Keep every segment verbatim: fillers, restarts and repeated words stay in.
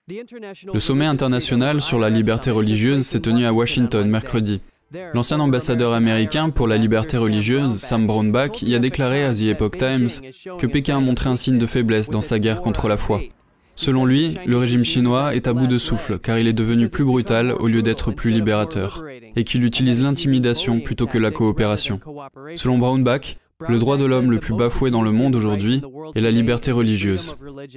Le sommet international sur la liberté religieuse s'est tenu à Washington mercredi. L'ancien ambassadeur américain pour la liberté religieuse, Sam Brownback, y a déclaré à The Epoch Times que Pékin a montré un signe de faiblesse dans sa guerre contre la foi. Selon lui, le régime chinois est à bout de souffle car il est devenu plus brutal au lieu d'être plus libérateur, et qu'il utilise l'intimidation plutôt que la coopération. Selon Brownback, le droit de l'homme le plus bafoué dans le monde aujourd'hui est la liberté religieuse.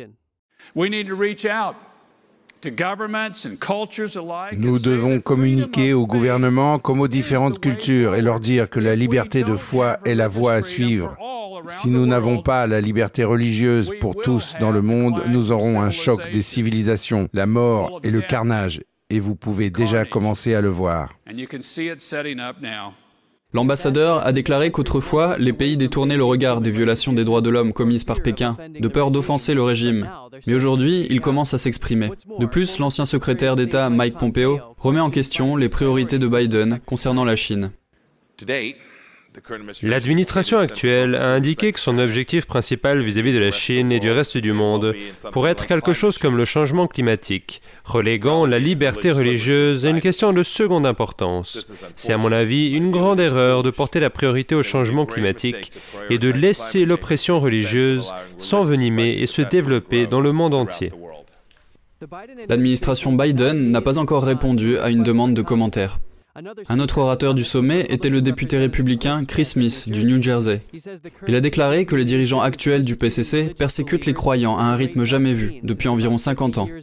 Nous devons communiquer au gouvernement comme aux différentes cultures et leur dire que la liberté de foi est la voie à suivre. Si nous n'avons pas la liberté religieuse pour tous dans le monde, nous aurons un choc des civilisations, la mort et le carnage, et vous pouvez déjà commencer à le voir. L'ambassadeur a déclaré qu'autrefois, les pays détournaient le regard des violations des droits de l'homme commises par Pékin, de peur d'offenser le régime. Mais aujourd'hui, il commence à s'exprimer. De plus, l'ancien secrétaire d'État Mike Pompeo remet en question les priorités de Biden concernant la Chine. L'administration actuelle a indiqué que son objectif principal vis-à-vis de la Chine et du reste du monde pourrait être quelque chose comme le changement climatique, reléguant la liberté religieuse à une question de seconde importance. C'est à mon avis une grande erreur de porter la priorité au changement climatique et de laisser l'oppression religieuse s'envenimer et se développer dans le monde entier. L'administration Biden n'a pas encore répondu à une demande de commentaires. Un autre orateur du sommet était le député républicain Chris Smith du New Jersey. Il a déclaré que les dirigeants actuels du P C C persécutent les croyants à un rythme jamais vu depuis environ cinquante ans.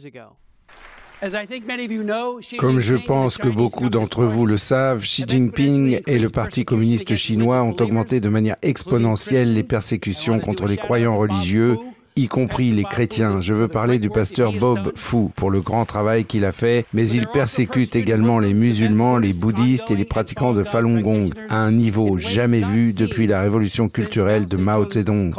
Comme je pense que beaucoup d'entre vous le savent, Xi Jinping et le Parti communiste chinois ont augmenté de manière exponentielle les persécutions contre les croyants religieux, y compris les chrétiens. Je veux parler du pasteur Bob Fu pour le grand travail qu'il a fait, mais il persécute également les musulmans, les bouddhistes et les pratiquants de Falun Gong à un niveau jamais vu depuis la révolution culturelle de Mao Zedong.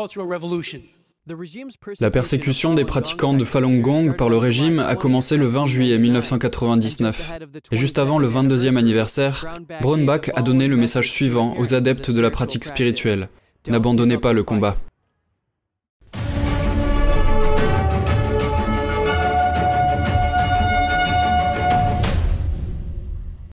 La persécution des pratiquants de Falun Gong par le régime a commencé le vingt juillet mille neuf cent quatre-vingt-dix-neuf. Et juste avant le vingt-deuxième anniversaire, Brownback a donné le message suivant aux adeptes de la pratique spirituelle: n'abandonnez pas le combat.